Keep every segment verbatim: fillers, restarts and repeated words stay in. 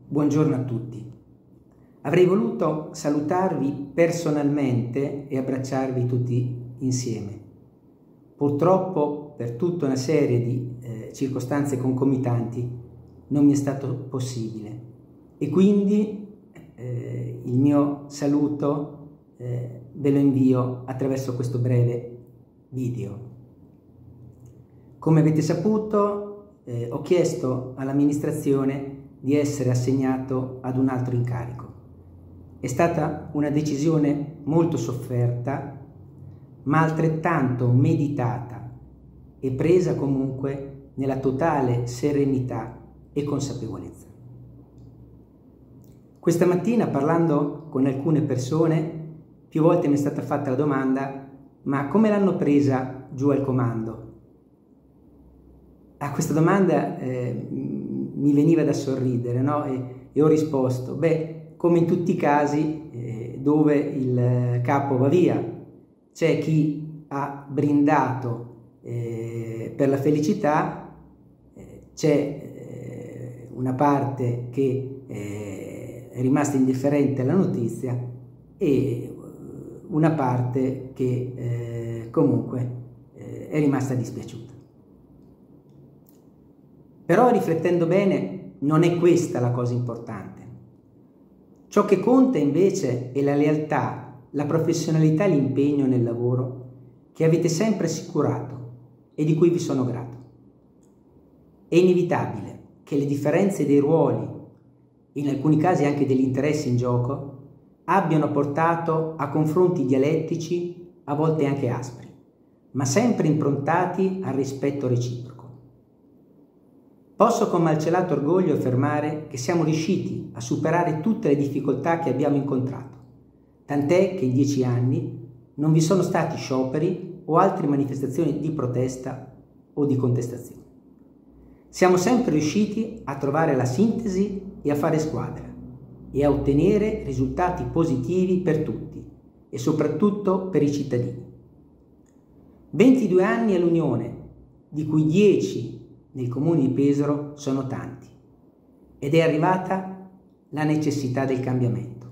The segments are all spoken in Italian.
Buongiorno a tutti. Avrei voluto salutarvi personalmente e abbracciarvi tutti insieme. Purtroppo, per tutta una serie di eh, circostanze concomitanti, non mi è stato possibile e quindi eh, il mio saluto eh, ve lo invio attraverso questo breve video. Come avete saputo, eh, ho chiesto all'amministrazione di essere assegnato ad un altro incarico. È stata una decisione molto sofferta, ma altrettanto meditata e presa comunque nella totale serenità e consapevolezza. Questa mattina, parlando con alcune persone, più volte mi è stata fatta la domanda: ma come l'hanno presa giù al comando? A questa domanda eh, mi veniva da sorridere, no? E, e ho risposto, beh, come in tutti i casi eh, dove il capo va via, c'è chi ha brindato eh, per la felicità, eh, c'è eh, una parte che eh, è rimasta indifferente alla notizia e una parte che eh, comunque eh, è rimasta dispiaciuta. Però, riflettendo bene, non è questa la cosa importante. Ciò che conta invece è la lealtà, la professionalità e l'impegno nel lavoro che avete sempre assicurato e di cui vi sono grato. È inevitabile che le differenze dei ruoli, in alcuni casi anche degli interessi in gioco, abbiano portato a confronti dialettici, a volte anche aspri, ma sempre improntati al rispetto reciproco. Posso con malcelato orgoglio affermare che siamo riusciti a superare tutte le difficoltà che abbiamo incontrato, tant'è che in dieci anni non vi sono stati scioperi o altre manifestazioni di protesta o di contestazione. Siamo sempre riusciti a trovare la sintesi e a fare squadra e a ottenere risultati positivi per tutti e soprattutto per i cittadini. ventidue anni all'Unione, di cui dieci nel comune di Pesaro, sono tanti, ed è arrivata la necessità del cambiamento.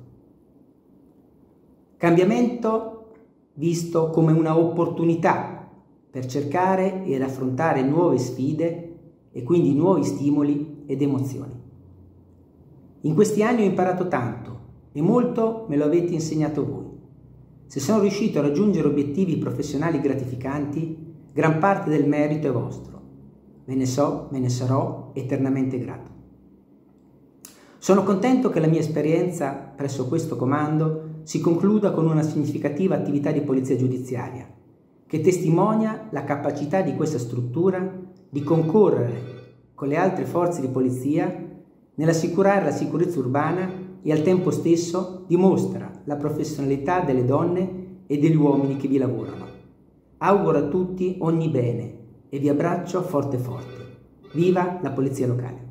Cambiamento visto come una opportunità per cercare ed affrontare nuove sfide e quindi nuovi stimoli ed emozioni. In questi anni ho imparato tanto e molto me lo avete insegnato voi. Se sono riuscito a raggiungere obiettivi professionali gratificanti, gran parte del merito è vostro. Ve ne so, ve ne sarò eternamente grato. Sono contento che la mia esperienza presso questo comando si concluda con una significativa attività di polizia giudiziaria, che testimonia la capacità di questa struttura di concorrere con le altre forze di polizia nell'assicurare la sicurezza urbana e al tempo stesso dimostra la professionalità delle donne e degli uomini che vi lavorano. Auguro a tutti ogni bene e vi abbraccio forte forte. Viva la Polizia Locale!